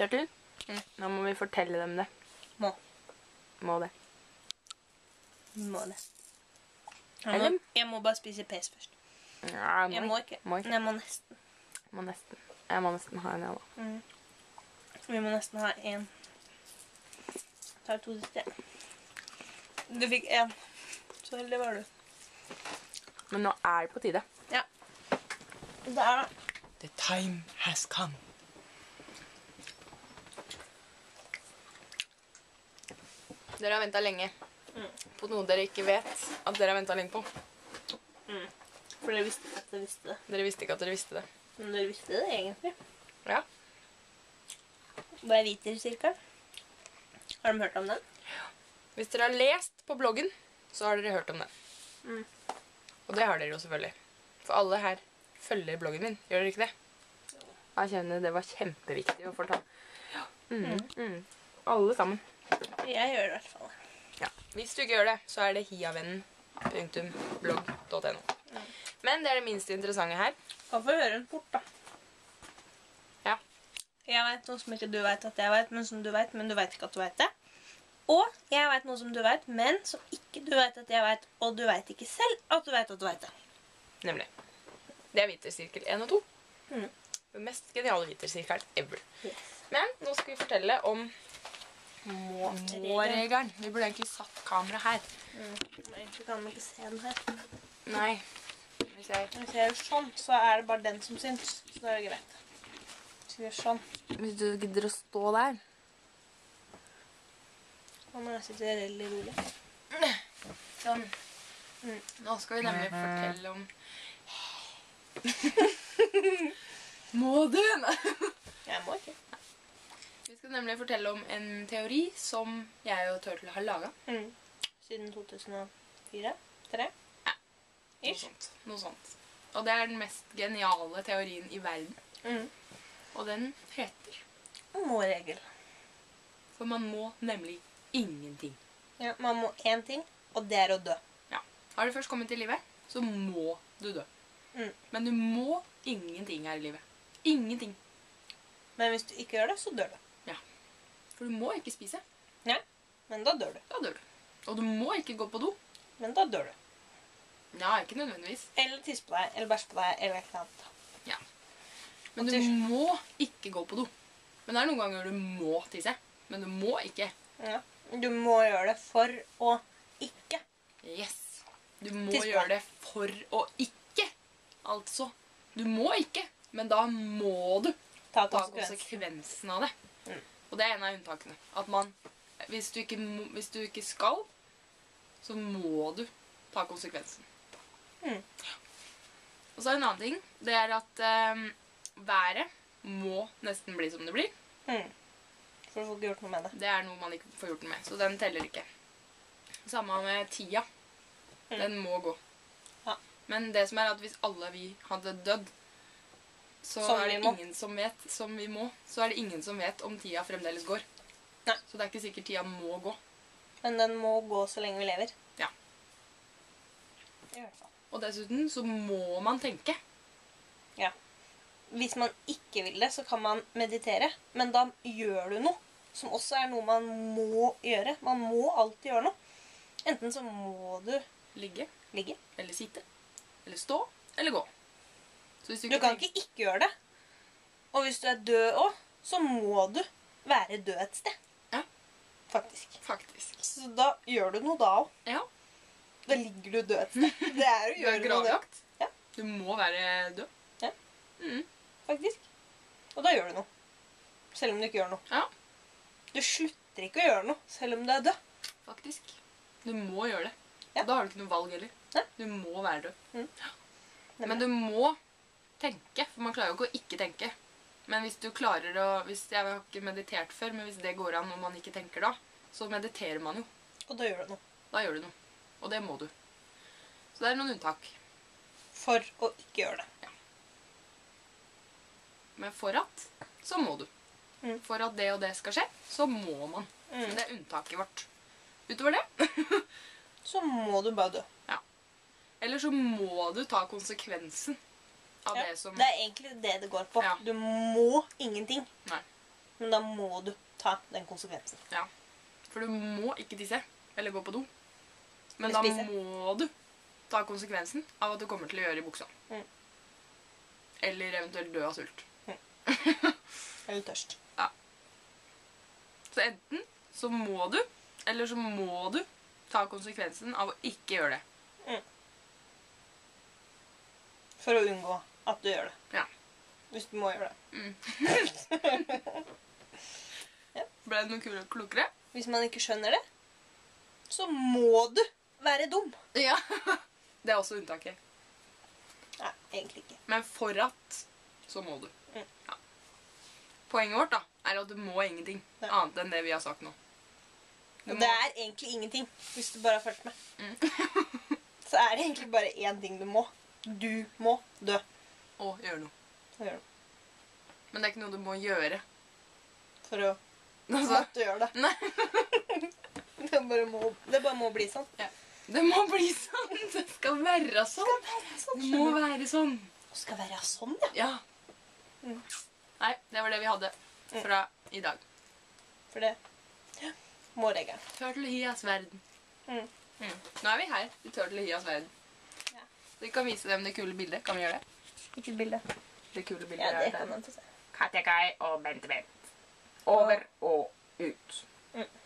Turtle, nå må vi fortelle dem det. Må det. Må det. Eller? Jeg må bare spise pes først. Ja, Jeg må ikke. Jeg må nesten. Jeg må nesten ha en, jeg da. Vi må nesten ha en. Tar 2 siste. Du fikk 1. Så heldig var du. Men nå er det på tide. Ja. Det er det. The time has come. Dere har ventet lenge på noe dere ikke vet at dere har ventet lenge på. For dere visste ikke at dere visste det. Dere visste ikke at dere visste det. Men dere visste det egentlig. Ja. Hva er Hvitersirkelen? Har de hørt om den? Hvis dere har lest på bloggen, så har dere hørt om den. Og det har dere jo selvfølgelig. For alle her følger bloggen min, gjør dere ikke det? Jeg kjenner det var kjempeviktig å fortelle. Alle sammen. Jeg gjør det i hvert fall. Ja. Hvis du ikke gjør det, så er det hiavennen.blogg.no. Men det er det minst interessante her. Hvorfor høre den fort, da? Ja. Jeg vet noe som ikke du vet at jeg vet, men som du vet, men du vet ikke at du vet det. Og jeg vet noe som du vet, men som ikke du vet at jeg vet, og du vet ikke selv at du vet det. Nemlig. Det er Hvitersirkel 1 og 2. Den mest geniale Hvitersirkelen ever. Yes. Men nå skal vi fortelle om må-regelen. Vi burde egentlig satt kamera her. Egentlig kan man ikke se den her. Nei. Hvis jeg gjør sånn, så er det bare den som syns. Så det er greit. Så vi gjør sånn. Hvis du gidder å stå der. Nå må jeg sitte veldig rolig. Sånn. Nå skal vi nemlig fortelle om... Må du? Jeg må ikke. Vi skal nemlig fortelle om en teori som jeg og Turtle har laget. Siden 2004? 3? Ja. Noe sånt. Og det er den mest geniale teorien i verden. Og den heter... Må-regel. For man må nemlig ingenting. Ja, man må én ting, og det er å dø. Ja. Har du først kommet til livet, så må du dø. Men du må ingenting her i livet. Ingenting. Men hvis du ikke gjør det, så dør du. Ja. For du må ikke spise. Ja, men da dør du. Da dør du. Og du må ikke gå på do. Men da dør du. Ja, ikke nødvendigvis. Eller tisse på deg, eller bæsje på deg, eller et eller annet. Ja. Men du må ikke gå på do. Men det er noen ganger du må tisse. Men du må ikke. Ja. Du må gjøre det for å ikke. Yes. Du må gjøre det for å ikke. Altså, du må ikke, men da må du ta konsekvensen av det. Og det er en av unntakene. At man, hvis du ikke skal, så må du ta konsekvensen. Og så er det en annen ting. Det er at været må nesten bli som det blir. For du får ikke gjort noe med det. Det er noe man ikke får gjort noe med, så den teller ikke. Samme med tida. Den må gå. Ja. Men det som er at hvis alle vi hadde dødd, så er det ingen som vet, som vi må, så er det ingen som vet om tida fremdeles går. Nei. Så det er ikke sikkert tida må gå. Men den må gå så lenge vi lever. Ja. I hvert fall. Og dessuten så må man tenke. Ja. Hvis man ikke vil det, så kan man meditere. Men da gjør du noe, som også er noe man må gjøre. Man må alltid gjøre noe. Enten så må du ligge, eller sitte, eller stå, eller gå. Så hvis du kan ikke gjøre det. Og hvis du er død også, så må du være død et sted. Ja. Faktisk. Så da gjør du noe da også. Ja. Da ligger du død et sted. Det er å gjøre noe gravlagt. Ja. Du må være død. Ja. Faktisk. Og da gjør du noe. Selv om du ikke gjør noe. Ja. Du slutter ikke å gjøre noe, selv om du er død. Faktisk. Du må gjøre det. Ja. Og da har du ikke noe valg heller. Nei. Du må være død. Men du må tenke, for man klarer jo ikke å ikke tenke. Men hvis du klarer å, jeg har ikke meditert før, men hvis det går an og man ikke tenker da, så mediterer man jo. Og da gjør du noe. Da gjør du noe. Og det må du. Så det er noen unntak. For å ikke gjøre det. Ja. Men for at, så må du. For at det og det skal skje, så må man. Så det er unntaket vårt. Utover det, så må du bare dø. Ja. Eller så må du ta konsekvensen av det som... Det er egentlig det går på. Ja. Du må ingenting. Nei. Men da må du ta den konsekvensen. Ja. For du må ikke tisse eller gå på do. Men Eller da spise. må du ta konsekvensen av at du kommer til å gjøre i buksa. Mm. Eller eventuelt dø av sult. Eller tørst. Så enten så må du, eller så må du ta konsekvensen av å ikke gjøre det. For å unngå at du gjør det. Ja. Hvis du må gjøre det. Ja. Ble det noe klokere? Hvis man ikke skjønner det, så må du være dum. Ja. Det er også unntaket. Nei, egentlig ikke. Men for at, så må du. Ja. Poenget vårt da, er at du må ingenting annet enn det vi har sagt nå. Og det er egentlig ingenting, hvis du bare har fulgt med. Så er det egentlig bare én ting du må. Du må dø. Og gjøre noe. Og gjøre noe. Men det er ikke noe du må gjøre. For å måtte gjøre det. Nei. Det bare må bli sånn. Ja. Det må bli sånn. Det skal være sånn. Det må være sånn. Det skal være sånn, ja. Ja. Nei, det var det vi hadde fra i dag. For det må regelen. Turtle-Hias verden. Nå er vi her i Turtle-Hias verden. Ja. Så vi kan vise dem det kule bildet. Kan vi gjøre det? Hvilket bilde? Det kule bildet Ja, det er kan der. man få se. Katja Kai og Bente Bent. Over og ut.